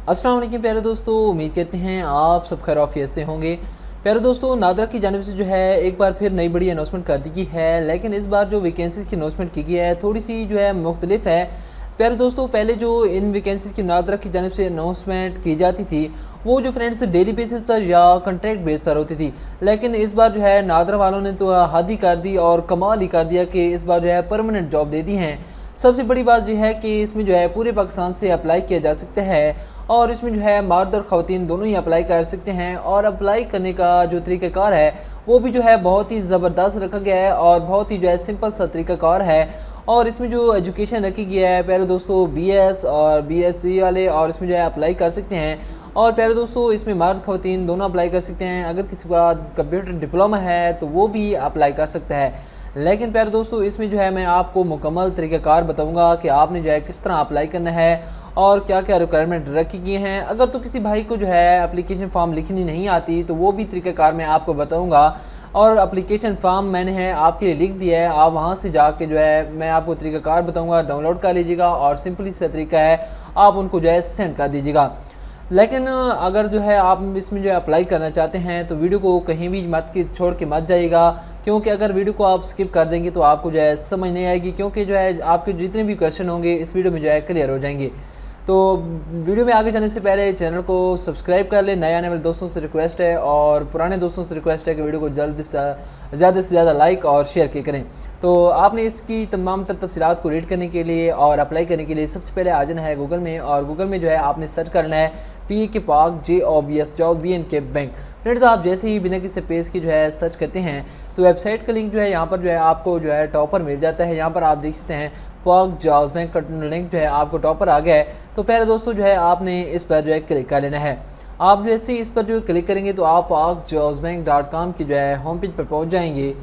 अस्सलाम वालेकुम प्यारे दोस्तों, उम्मीद करते हैं आप सब खैरियत से होंगे। प्यारे दोस्तों, नादरा की जानिब से जो है एक बार फिर नई बड़ी अनाउंसमेंट कर दी गई है, लेकिन इस बार जो वैकेंसीज़ की अनाउंसमेंट की गई है थोड़ी सी जो है मुख्तलिफ है। प्यारे दोस्तों, पहले जो इन वैकेंसीज़ की नादरा की जानिब से अनाउंसमेंट की जाती थी वो जो फ्रेंड्स डेली बेसिस पर या कॉन्ट्रैक्ट बेस पर होती थी, लेकिन इस बार जो है नादरा वालों ने तो हद ही कर दी और कमाल ही कर दिया कि इस बार जो है परमानेंट जॉब दे दी हैं। सबसे बड़ी बात यह है कि इसमें जो है पूरे पाकिस्तान से अप्लाई किया जा सकता है और इसमें जो है मर्द और ख़वातीन दोनों ही अप्लाई कर सकते हैं। और अप्लाई करने का जो तरीक़ाकार है वो भी जो है बहुत ही ज़बरदस्त रखा गया है और बहुत ही जो है सिंपल सा तरीक़ाकार है। और इसमें जो एजुकेशन रखी गई है प्यारे दोस्तों, BS और BSc वाले और इसमें जो है अप्लाई कर सकते हैं। और प्यारे दोस्तों, इसमें मर्द ख़वातीन दोनों अप्लाई कर सकते हैं। अगर किसी के पास कंप्यूटर डिप्लोमा है तो वो भी अप्लाई कर सकता है। लेकिन प्यारे दोस्तों, इसमें जो है मैं आपको मुकम्मल तरीक़ाकार बताऊंगा कि आपने जो है किस तरह अप्लाई करना है और क्या क्या रिक्वायरमेंट रखी गई हैं। अगर तो किसी भाई को जो है एप्लीकेशन फॉर्म लिखनी नहीं आती तो वो भी तरीक़ाकार मैं आपको बताऊंगा। और एप्लीकेशन फॉर्म मैंने है आपके लिए लिख दिया है, आप वहां से जाके जो है मैं आपको तरीक़ाकार बताऊंगा, डाउनलोड कर लीजिएगा और सिंपली सा तरीका है आप उनको जो है सेंड कर दीजिएगा। लेकिन अगर जो है आप इसमें जो है अप्लाई करना चाहते हैं तो वीडियो को कहीं भी मत छोड़ के मत जाइएगा, क्योंकि अगर वीडियो को आप स्किप कर देंगे तो आपको जो है समझ नहीं आएगी, क्योंकि जो है आपके जितने भी क्वेश्चन होंगे इस वीडियो में जो है क्लियर हो जाएंगे। तो वीडियो में आगे जाने से पहले चैनल को सब्सक्राइब कर ले। नए आने वाले दोस्तों से रिक्वेस्ट है और पुराने दोस्तों से रिक्वेस्ट है कि वीडियो को जल्द से ज़्यादा लाइक और शेयर किया करें। तो आपने इसकी तमाम तफसीलात को रीड करने के लिए और अप्लाई करने के लिए सबसे पहले आ जाना है गूगल में, और गूगल में जो है आपने सर्च करना है PAK Pak JOBS job BNK bank. Friends, आप जैसे ही बिना किसी पेज की जो है सर्च करते हैं तो वेबसाइट का लिंक जो है यहाँ पर जो है आपको जो है टॉप पर मिल जाता है। यहाँ पर आप देख सकते हैं पाक जॉब्स बैंक का लिंक जो है आपको टॉप पर आ गया है। तो प्यारे दोस्तों, जो है आपने इस पर जो है क्लिक कर लेना है। आप जैसे ही इस पर जो क्लिक करेंगे तो आप pakjobsbank.com की जो है होम पेज पर पहुँच जाएंगे।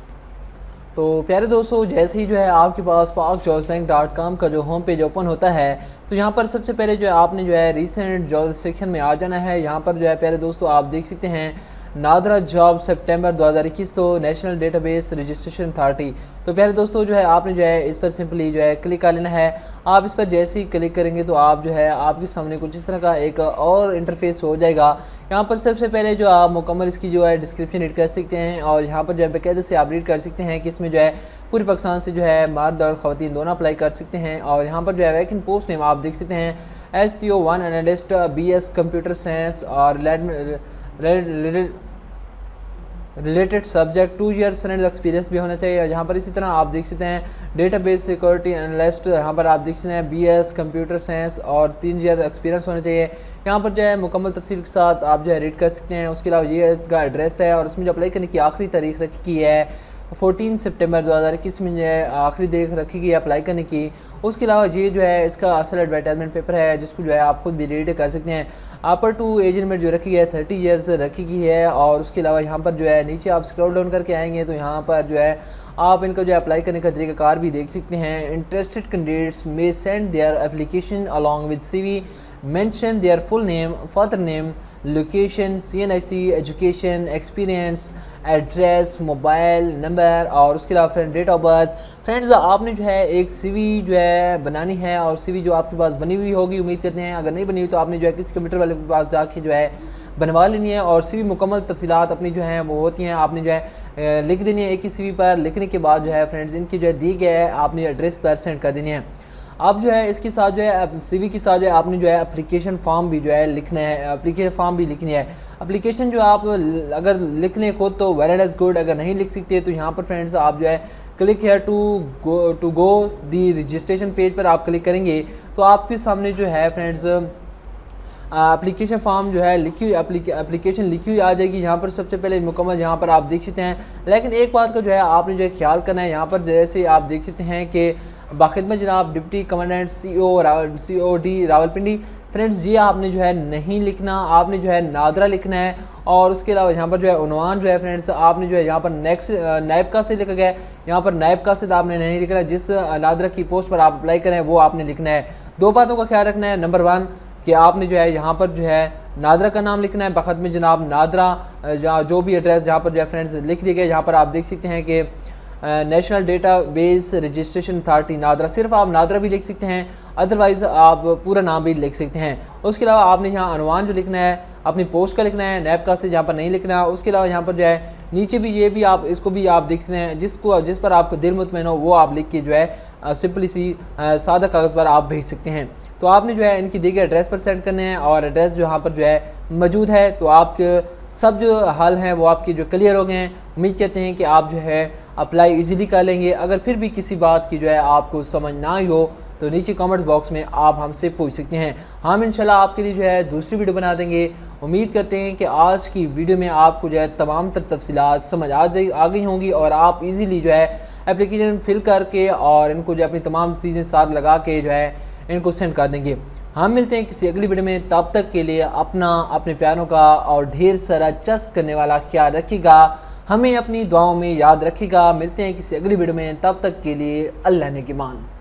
तो प्यारे दोस्तों, जैसे ही जो है आपके पास pakjobsbank.com का जो होम पेज ओपन होता है तो यहाँ पर सबसे पहले जो है आपने जो है रिसेंट जॉब सेक्शन में आ जाना है। यहाँ पर जो है प्यारे दोस्तों आप देख सकते हैं नादरा जॉब सितंबर 2021 तो नेशनल डेटाबेस रजिस्ट्रेशन अथॉरिटी। तो प्यारे दोस्तों, जो है आपने जो है इस पर सिंपली जो है क्लिक कर लेना है। आप इस पर जैसे ही क्लिक करेंगे तो आप जो है आपके सामने कुछ इस तरह का एक और इंटरफेस हो जाएगा। यहाँ पर सबसे पहले जो आप मुकम्मल इसकी जो है डिस्क्रिप्शन रीड कर सकते हैं और यहाँ पर जो है बाकायदे से आप रीड कर सकते हैं कि इसमें जो है पूरे पाकिस्तान से जो है मर्द और ख़वातीन दोनों अप्लाई कर सकते हैं। और यहाँ पर जो है वैकेंट पोस्ट नेम आप देख सकते हैं SCO1 analyst BS computer science और related subject 2 years friends experience भी होना चाहिए। यहाँ पर इसी तरह आप देख सकते हैं डेटाबेस सिक्योरिटी एनालिस्ट, यहाँ पर आप देख सकते हैं BS कंप्यूटर साइंस और 3 ईयर एक्सपीरियंस होना चाहिए। यहाँ पर जो है मुकम्मल तफसील के साथ आप जो है रीड कर सकते हैं। उसके अलावा ये इसका एड्रेस है और इसमें जो अप्लाई करने की आखिरी तारीख रखी है 14 सितंबर 2021 में जो है आखिरी तारीख रखी गई अप्लाई करने की। उसके अलावा ये जो है इसका असल एडवर्टाइजमेंट पेपर है जिसको जो है आप खुद भी रीड कर सकते हैं। अपर टू एज लिमिट जो रखी गई है 30 ईयर्स रखी गई है। और उसके अलावा यहाँ पर जो है नीचे आप स्क्रॉल डाउन करके आएंगे तो यहाँ पर जो है आप इनका जो अप्लाई करने का तरीक़ाकार भी देख सकते हैं। Interested candidates may send their application along with CV, mention their full name, father name, location, CNIC, education, experience, address, mobile number और उसके अलावा friend date of birth. Friends, आपने जो है एक CV जो है बनानी है और CV जो आपके पास बनी हुई होगी उम्मीद करते हैं, अगर नहीं बनी हुई तो आपने जो है किसी कंप्यूटर वाले के पास जाके जो है बनवा लेनी है। और CV मुकम्मल तफसीलात अपनी जो हैं वो होती हैं, आपने जो है लिख देनी है एक ही CV पर। लिखने के बाद जो है फ्रेंड्स इनकी जो है दी गया है आपने एड्रेस पर सेंड कर देनी है। अब जो है इसके साथ जो है CV के साथ जो है आपने जो है एप्लीकेशन फॉर्म भी जो है लिखना है, एप्लीकेशन फॉर्म भी लिखनी है। एप्लीकेशन जो आप अगर लिखने खुद तो वेल एज गुड, अगर नहीं लिख सकते तो यहाँ पर फ्रेंड्स आप जो है click here to go the registration page पर आप क्लिक करेंगे तो आपके सामने जो है फ्रेंड्स एप्लीकेशन फॉर्म जो है लिखी हुई एप्लीकेशन लिखी हुई आ जाएगी। यहाँ पर सबसे पहले मुकम्मल यहाँ पर आप देख सकते हैं। लेकिन एक बात का जो है आपने जो है ख्याल करना है, यहाँ पर जैसे आप देख सकते हैं कि बाखिदमत जनाब deputy commandant COD Rawalpindi. Friends, ये आपने जो है नहीं लिखना, आपने जो है नादरा लिखना है। और उसके अलावा यहाँ पर जो है उन्वान जो है फ्रेंड्स आपने जो है यहाँ पर नेक्स्ट नायब कासिद लिखा गया है, यहाँ पर नायब कासिद आपने नहीं लिखना है। जिस नादरा की पोस्ट पर आप अप्लाई करें वो आपने लिखना है। 2 बातों का ख्याल रखना है। नंबर 1 कि आपने जो है यहाँ पर जो है नादरा का नाम लिखना है, बखत में जनाब नादरा जो भी एड्रेस जहाँ पर जो है फ्रेंड्स लिख दिए गए। यहाँ पर आप देख सकते हैं कि national database registration authority NADRA, सिर्फ आप नादरा भी लिख सकते हैं, अदरवाइज़ आप पूरा नाम भी लिख सकते हैं। उसके अलावा आपने यहाँ अनवान जो लिखना है अपनी पोस्ट का लिखना है, नैब का से जहाँ पर नहीं लिखना। उसके अलावा यहाँ पर जो है नीचे भी ये भी आप इसको भी आप देख सकते हैं, जिस पर आपको दिल मुतमईन हो वो आप लिख के जो है सिंपली सी सादा कागज़ पर आप भेज सकते हैं। तो आपने जो है इनकी दी गई एड्रेस पर सेंड करने हैं और एड्रेस जो यहाँ पर जो है मौजूद है। तो आपके सब जो हाल हैं वो आपके जो क्लियर हो गए हैं। उम्मीद करते हैं कि आप जो है अप्लाई इजीली कर लेंगे। अगर फिर भी किसी बात की जो है आपको समझ ना आई हो तो नीचे कमेंट्स बॉक्स में आप हमसे पूछ सकते हैं। हम इंशाल्लाह आपके लिए जो है दूसरी वीडियो बना देंगे। उम्मीद करते हैं कि आज की वीडियो में आपको जो है तमाम तर तफसीलात समझ आ गई होंगी और आप इजीली जो है एप्लीकेशन फिल करके और इनको जो अपनी तमाम चीज़ें साथ लगा के जो है इनको सेंड कर देंगे। हम मिलते हैं किसी अगली वीडियो में, तब तक के लिए अपना, अपने प्यारों का और ढेर सारा चस्क करने वाला ख्याल रखिएगा। हमें अपनी दुआओं में याद रखिएगा। मिलते हैं किसी अगली वीडियो में, तब तक के लिए अल्लाह ने की मान।